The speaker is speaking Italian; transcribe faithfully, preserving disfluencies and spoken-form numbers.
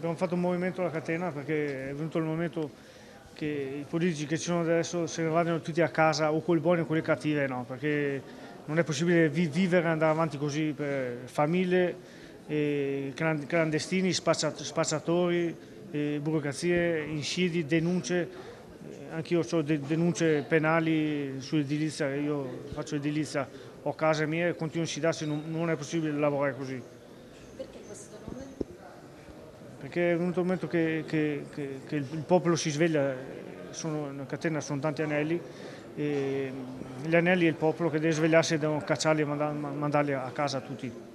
abbiamo fatto un movimento alla catena perché è venuto il momento che i politici che ci sono adesso se ne vadano tutti a casa, o quelli buoni o quelli cattivi, no, perché non è possibile vi vivere e andare avanti così per famiglie, e clandestini, spacciatori, e burocrazie, insidi, denunce. Anch'io ho de denunce penali sull'edilizia, io faccio edilizia, ho case mie e continuo a insidarsi, non, non è possibile lavorare così. Perché questo nome? Perché è venuto il momento che, che, che, che il popolo si sveglia, sono, una catena sono tanti anelli, e gli anelli e il popolo che deve svegliarsi devono cacciarli e mandarli a casa tutti.